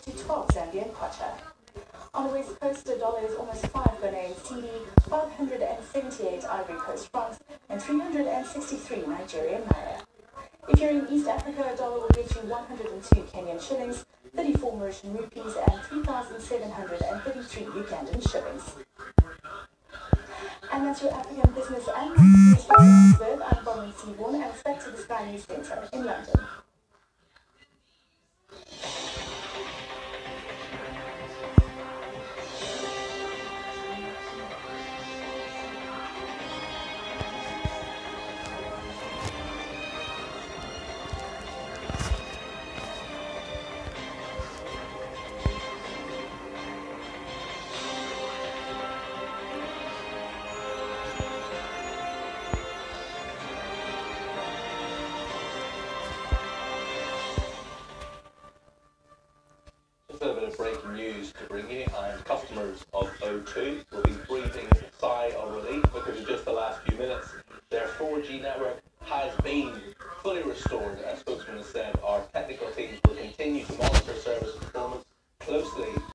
to 12 Zambian kwacha. On the west coast, the dollar is almost 5 Ghanaian cedi, 578 Ivory Coast francs, and 363 Nigerian naira. If you're in East Africa, a dollar will get you 102 Kenyan shillings, 34 Mauritian rupees, and 3,733 Ugandan shillings. And that's your African business and marketing story on Verve. I'm Bonnie Seaborn, and it's back to the Sky News Centre in London. Just a bit of breaking news to bring you, and customers of O2 will be breathing a sigh of relief because in just the last few minutes their 4G network has been fully restored as